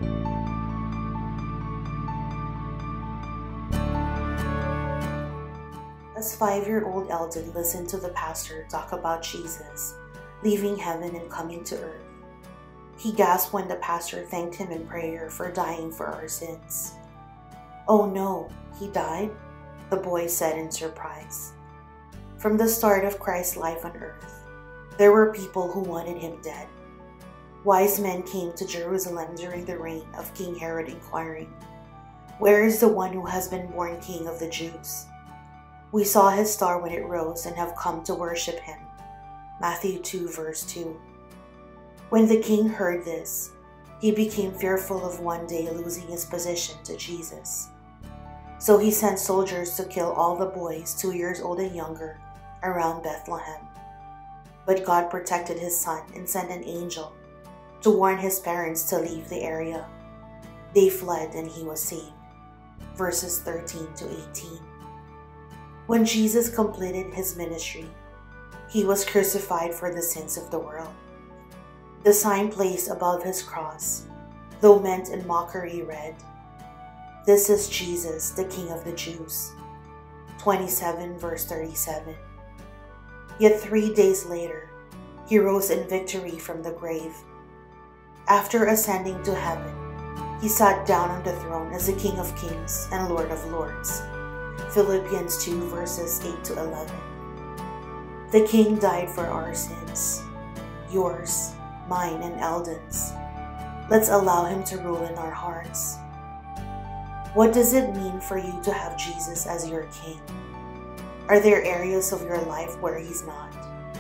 As 5-year-old Eldon listened to the pastor talk about Jesus, leaving heaven and coming to earth, he gasped when the pastor thanked him in prayer for dying for our sins. "Oh no, he died?" the boy said in surprise. From the start of Christ's life on earth, there were people who wanted him dead. Wise men came to Jerusalem during the reign of King Herod inquiring, "Where is the one who has been born King of the Jews? We saw his star when it rose and have come to worship him." Matthew 2 verse 2. When the king heard this, he became fearful of one day losing his position to Jesus. So he sent soldiers to kill all the boys 2 years old and younger around Bethlehem. But God protected his son and sent an angel to warn his parents to leave the area. They fled and he was saved. Verses 13 to 18. When Jesus completed his ministry, he was crucified for the sins of the world. The sign placed above his cross, though meant in mockery, read, "This is Jesus, the King of the Jews." 27 verse 37. Yet 3 days later, he rose in victory from the grave. After ascending to heaven, he sat down on the throne as the King of Kings and Lord of Lords. Philippians 2 verses 8 to 11. The King died for our sins, yours, mine, and Eldon's. Let's allow him to rule in our hearts. What does it mean for you to have Jesus as your King? Are there areas of your life where he's not?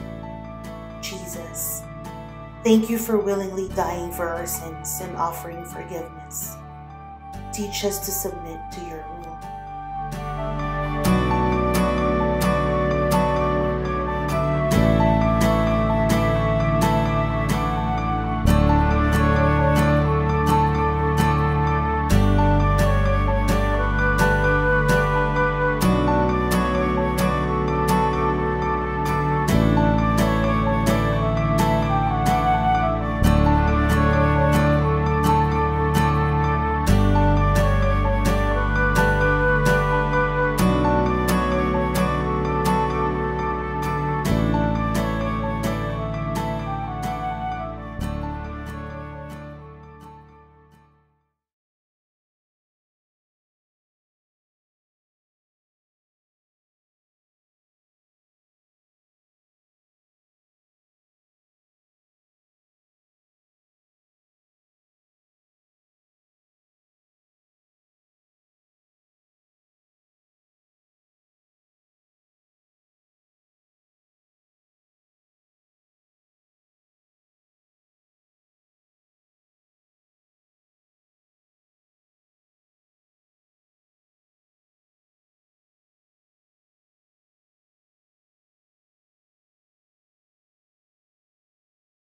Jesus, thank you for willingly dying for our sins and offering forgiveness. Teach us to submit to your will.